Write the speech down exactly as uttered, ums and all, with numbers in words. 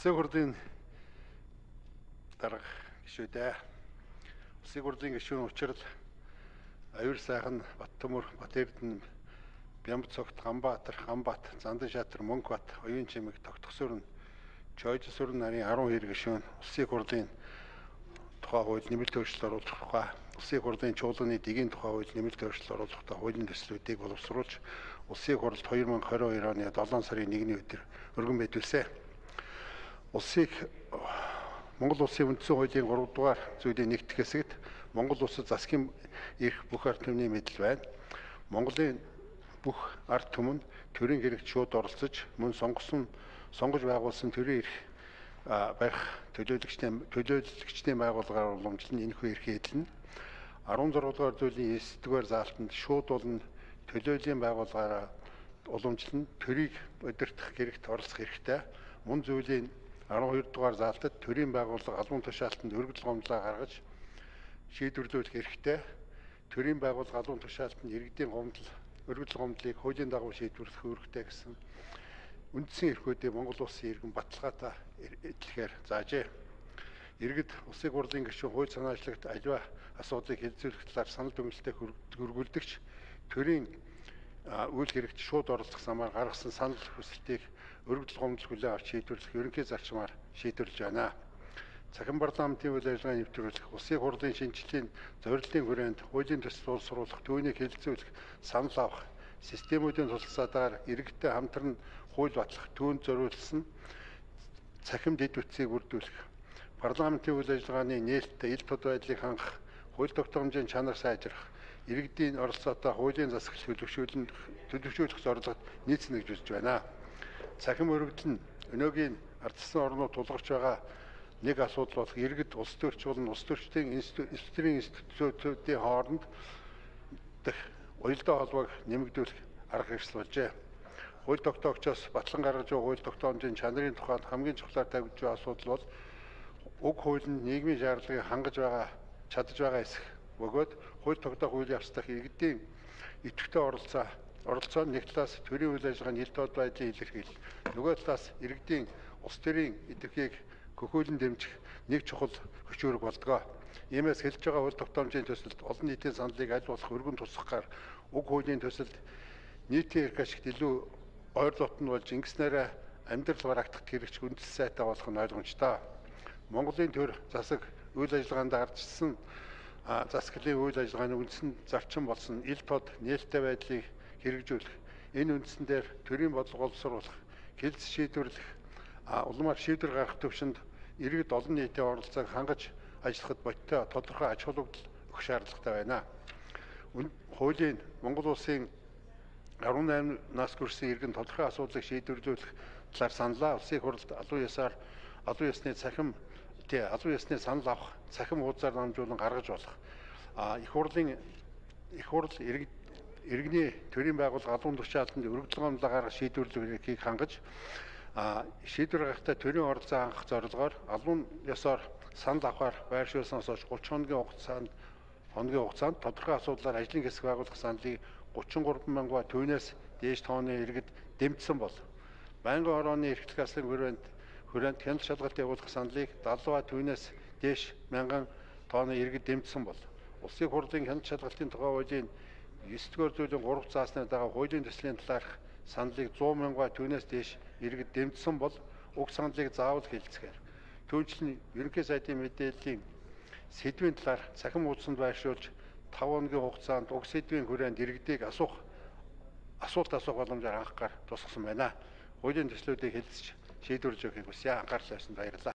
Улсын хурлын дарга гишүүдээ. Улсын хурлын гишүүн учрал Аюул сайхан, Баттөмөр, Батэрдэн, Бямбцогт, Ганбаатар, Ганбат, Зандан шатар, Мөнгөбат, Оюун чимэг, Тогтгосүрэн, Чойжсүрэн нарын арван хоёр гишүүн Улсын хурлын тухай хууль нэмэлт өөрчлөлт оруулах тухай, Улсын хурлын чуулганы дэгийн тухай хууль нэмэлт өөрчлөлт оруулах тухай хуулийн төслүүдийг боловсруулж, Улсын хурлд хоёр мың хорин хоёр оны долоон сарын нэгний өдөр өргөн мэдүүлсэн. Улсыг Монгол Улсын үндсэн хуулийн гурав дугаар зүйлийн нэгдэх хэсэгт Монгол улсад засгийн эрх бүх ард түмний мэдэл байна. Монголын бүх ард түмэн төрийн хэрэгт шууд оролцож, мөн сонгосон сонгож байгуулсан төрийн эрх барих төлөөлөгчдийн төлөөлөгчдийн байгууллагаар уламжлан энэхүү эрхээ эдлэнэ. арван зургаан дугаар зүйлийн эс дугаар заалтанд шууд болон төлөөллийн байгууллагаараа уламжлан төрийг удирдах хэрэгт оролцох хэрэгтэй. Мөн зүйлийн арван хоёр дугаар заалтад төрийн байгууллага албан тушаалтанд өргөдөл гомдлоо гаргаж шийдвэрлүүлэх хэрэгтэй. Төрийн байгууллага албан тушаалтанд иргэдийн гомдол, өргөдөл гомдлыг хуулийн дагуу шийдвэрлэх үүрэгтэй гэсэн үндсэн эрхүүдийг Монгол Улсын иргэн баталгаатай эдлэхээр заажээ. Иргэд Улсын хурлын гишүүн хууль санаачлагт аливаа асуудлыг хэлэлцүүлэх талаар санал дүгнэлтэд хүргүүлдэгч төрийн үйл хэрэгт шууд оролцох замаар гаргасан санал хүсэлтийг өргөдөл гомдол хүлээн авч шийдвэрлэх ерөнхий зарчмаар шийдвэрлэж байна. Цахим парламентын үйл ажиллагаа нэвтрүүлэх, Улсын хурлын шинжилгээний зорилтын хүрээнд хуулийн төсөл боловсруулах, түүнийг хэлэлцүүлэх, санал авах, системүүдийн тусалцаагаар иргэдтэй хамтран хууль батлах, түүнд зориулсан цахим дэд бүтцийг бүрдүүлэх, парламентын үйл ажиллагааны нээлттэй ил тод байдлыг хангах, хууль тогтоомжийн чанар сайжрах, иргэдийн оролцоотой хуулийн засаглал төлөвшүүлэх төлөвшүүлэх зорилгод нийцнэ гэж үзэж байна. Цахим өргөдөл нь өнөөгийн ардсан орнууд тулгарч байгаа нэг асуудал болох иргэд улс төрч болон улс төрчдийн институцийн институтуудын хооронд дэх уялдаа холбоог нэмэгдүүлэх арга хэрэгсэл болжээ. Хууль тогтоогчоос батлан гаргаж байгаа хууль тогтоомжийн чанарын тухайд хамгийн чухлаар тавьж байгаа асуудал бол уг хууль нь нийгмийн шаардлагыг хангаж байгаа чадж байгаа эсэх бөгөөд хууль тогтоох үйл явц дах иргэдийн идэвхтэй оролцоо оролцоо нь нэг талаас төрийн үйл ажиллагааны ил тод байдлын илэрхийлэл, нөгөө талаас иргэдийн улс төрийн идэвхийг хөхөөлөн дэмжих нэг чухал хөшөөрөг болдгоо. Иймээс хэлж байгаа хууль тогтоомжийн төсөлд олон нийтийн саналыг аль болох өргөн тусгахаар уг хуулийн төсөлд нийтийн эрх ашигт илүү ойр дотн болж ингэснээрээ амьдрал барагдахад хэрэгч үндэс сайтай болох нь ойлгомжтой. Монголын төр засаг үйл ажиллагаанд гарчсан засаглалын үйл ажиллагааны үндсэн зарчим болсон ил тод нээлттэй байдлыг хэрэгжүүлэх, энэ үндсэн дээр төрийн бодлого боловсруулах, хэлэлц шийдвэрлэх, улмаар шийдвэр гаргах төвшөнд иргэд олон нийтийн оролцоог хангаж ажиллахад бодиттой тодорхой ач холбогдол өгөх шаардлагатай байна. Хуулийн Монгол Улсын арван найман нас хүрсэн иргэн тодорхой асуудлыг шийдвэрлүүлэх талаар саналаа Улсын хурлд албан ёсоор албан ёсны цахим тий албан ёсны санал авах, цахим хуудасаар намжуулан гаргаж болох. А их хурлын их хурл иргэд иргэний төрийн байгууллага албан тушаалтанд өргөдөл гомдлоо гаргах шийдвэрлэлийг хангаж а шийдвэр гаргахтаа төрийн оролцоо хангах зорилгоор албан ёсоор санал авахар байршуулснаас хойш гурван хоногийн хугацаанд хоногийн хугацаанд тодорхой асуудлаар ажлын хэсэг байгуулах саналыг гучин гурван мянга түүнээс дээш тооны иргэд дэмжсэн бол байнгын орооны эрхлэх аслын хүрээнд хүрээнд хяналт шалгалт явуулах саналыг залуу түүнээс дээш мянган тооны иргэд дэмжсэн бол Улсын хурлын хяналт шалгалтын тухай хуулийн эс дугаар зүйлийн гурав заасны дагуу хуулийн төслийн талаарх саналыг зуун мянга түүнээс дээш иргэд дэмжсэн бол уг саналыг заавал хэлэлцгээр түүнчлэн ерөнхий сайдын мэдээллийн сэдвийн талаар цахим хуудсанд байршуулж тав хоногийн хугацаанд уг сэдвийн хүрээнд иргэдийг асуух асуулт асуух боломжоор хангахаар тусгасан байна. Хуулийн төслүүдийг хэлэлцэж шийдвэрлэж өгөхийг хүсье. Анхаарлаа тавьсан баярлалаа.